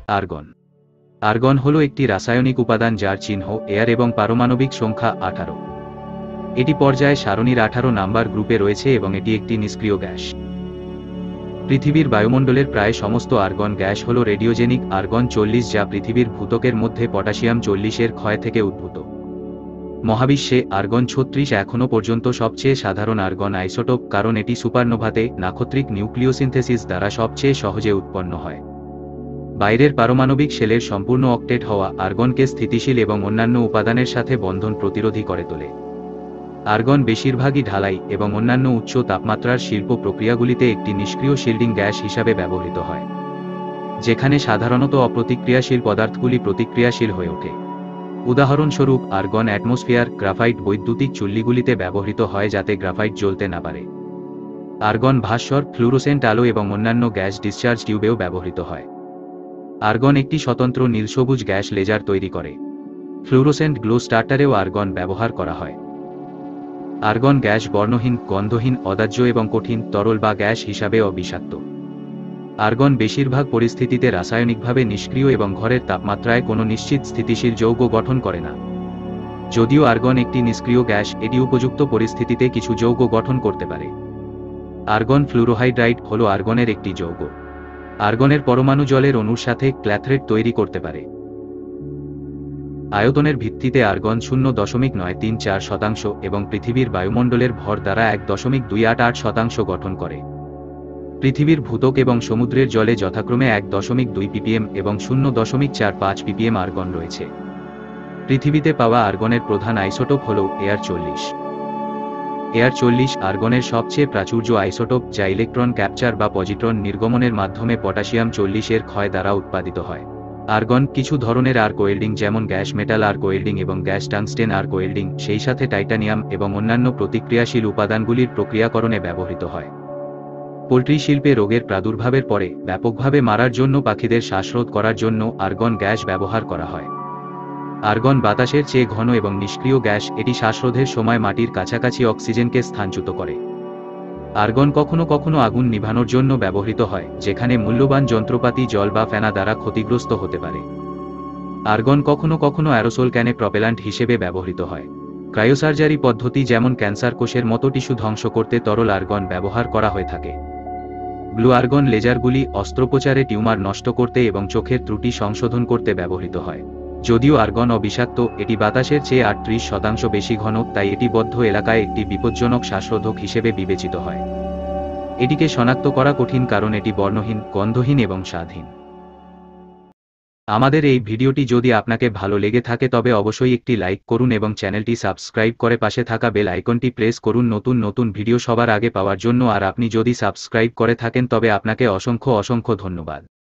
Argon. Argon হল একটি রাসায়নিক উপাদান যার চিহ্ন এয়ার এবং পারমাণবিক সংখ্যা 18। এটি পর্যায় সারণীর 18 নাম্বার গ্রুপে রয়েছে এবং এটি একটি নিষ্ক্রিয় গ্যাস। পৃথিবীর বায়ুমণ্ডলের প্রায় সমস্ত আর্গন গ্যাস হল রেডিওজেনিক আর্গন 40, যা পৃথিবীর ভূত্বকের মধ্যে পটাশিয়াম 40 এর ক্ষয় থেকে উদ্ভূত। মহাবিশ্বে আর্গন 36 এখনও পর্যন্ত সবচেয়ে সাধারণ আর্গন আইসোটোপ, কারণ এটি সুপারনোভাতে নাক্ষত্রিক নিউক্লিওসিনথেসিস দ্বারা সবচেয়ে সহজে উৎপন্ন হয়। বাইরের পারমাণবিক শেলের সম্পূর্ণ অক্টেট হওয়া আর্গনকে স্থিতিশীল এবং অন্যান্য উপাদানের সাথে বন্ধন প্রতিরোধী করে তোলে। আর্গন বেশিরভাগই ঢালাই এবং অন্যান্য উচ্চ তাপমাত্রার শিল্প প্রক্রিয়াগুলিতে একটি নিষ্ক্রিয় শিল্ডিং গ্যাস হিসাবে ব্যবহৃত হয়, যেখানে সাধারণত অপ্রতিক্রিয়াশীল পদার্থগুলি প্রতিক্রিয়াশীল হয়ে ওঠে। উদাহরণস্বরূপ, আর্গন অ্যাটমসফিয়ার, গ্রাফাইট বৈদ্যুতিক চুল্লিগুলিতে ব্যবহৃত হয় যাতে গ্রাফাইট জ্বলতে না পারে। আর্গন ভাস্বর, ফ্লুরোসেন্ট আলো এবং অন্যান্য গ্যাস ডিসচার্জ টিউবেও ব্যবহৃত হয়। আর্গন একটি স্বতন্ত্র নীলসবুজ গ্যাস লেজার তৈরি করে। ফ্লুরোসেন্ট গ্লো স্টার্টারেও আর্গন ব্যবহার করা হয়। আর্গন গ্যাস বর্ণহীন, গন্ধহীন, অদাহ্য এবং কঠিন তরল বা গ্যাস হিসাবে অবিষাক্ত। আর্গন বেশিরভাগ পরিস্থিতিতে রাসায়নিকভাবে নিষ্ক্রিয় এবং ঘরের তাপমাত্রায় কোনো নিশ্চিত স্থিতিশীল যৌগ গঠন করে না। যদিও আর্গন একটি নিষ্ক্রিয় গ্যাস, এটি উপযুক্ত পরিস্থিতিতে কিছু যৌগ গঠন করতে পারে। আর্গন ফ্লুরোহাইড্রাইড হল আর্গনের একটি যৌগ। আর্গনের পরমাণু জলের অণুর সাথে ক্ল্যাথরেট তৈরি করতে পারে। আয়তনের ভিত্তিতে আর্গন 0.934% এবং পৃথিবীর বায়ুমণ্ডলের ভর দ্বারা 1.288% গঠন করে। পৃথিবীর ভূত্বক এবং সমুদ্রের জলে যথাক্রমে 1.2 ppm এবং 0.45 ppm আর্গন রয়েছে। পৃথিবীতে পাওয়া আর্গনের প্রধান আইসোটোপ হল এয়ার 40। এয়ার 40 আর্গনের সবচেয়ে প্রাচুর্য আইসোটোপ, যা ইলেকট্রন ক্যাপচার বা পজিট্রন নির্গমনের মাধ্যমে পটাশিয়াম 40 এর ক্ষয় দ্বারা উৎপাদিত হয়। আর্গন কিছু ধরনের আর্ক ওয়েল্ডিং, যেমন গ্যাস মেটাল আর্ক ওয়েল্ডিং এবং গ্যাস টাংস্টেন আর্ক ওয়েল্ডিং, সেই সাথে টাইটানিয়াম এবং অন্যান্য প্রতিক্রিয়াশীল উপাদানগুলির প্রক্রিয়াকরণে ব্যবহৃত হয়। পোল্ট্রি শিল্পে রোগের প্রাদুর্ভাবের পরে ব্যাপকভাবে মারার জন্য পাখিদের শ্বাসরোধ করার জন্য আর্গন গ্যাস ব্যবহার করা হয়। আর্গন বাতাসের চেয়ে ঘন এবং নিষ্ক্রিয় গ্যাস, এটি শ্বাসরোধের সময় মাটির কাছাকাছি অক্সিজেনকে স্থানচ্যুত করে। আর্গন কখনো কখনো আগুন নিভানোর জন্য ব্যবহৃত হয়, যেখানে মূল্যবান যন্ত্রপাতি জল বা ফেনা দ্বারা ক্ষতিগ্রস্ত হতে পারে। আর্গন কখনো কখনো অ্যারোসোল ক্যানে প্রপেল্যান্ট হিসেবে ব্যবহৃত হয়। ক্রায়োসার্জারি পদ্ধতি, যেমন ক্যান্সার কোষের মতো টিস্যু ধ্বংস করতে তরল আর্গন ব্যবহার করা হয়ে থাকে। ব্লু আর্গন লেজারগুলি অস্ত্রোপচারে টিউমার নষ্ট করতে এবং চোখের ত্রুটি সংশোধন করতে ব্যবহৃত হয়। যদিও আর্গন অবিষাক্ত, এটি বাতাসের চেয়ে 38% বেশি ঘন, তাই এটি বদ্ধ এলাকায় একটি বিপজ্জনক শ্বাসরোধক হিসেবে বিবেচিত হয়। এটিকে শনাক্ত করা কঠিন কারণ এটি বর্ণহীন, গন্ধহীন এবং স্বাদহীন। আমাদের এই ভিডিওটি যদি আপনাকে ভালো লেগে থাকে তবে অবশ্যই একটি লাইক করুন এবং চ্যানেলটি সাবস্ক্রাইব করে পাশে থাকা বেল আইকনটি প্রেস করুন নতুন নতুন ভিডিও সবার আগে পাওয়ার জন্য। আর আপনি যদি সাবস্ক্রাইব করে থাকেন তবে আপনাকে অসংখ্য ধন্যবাদ।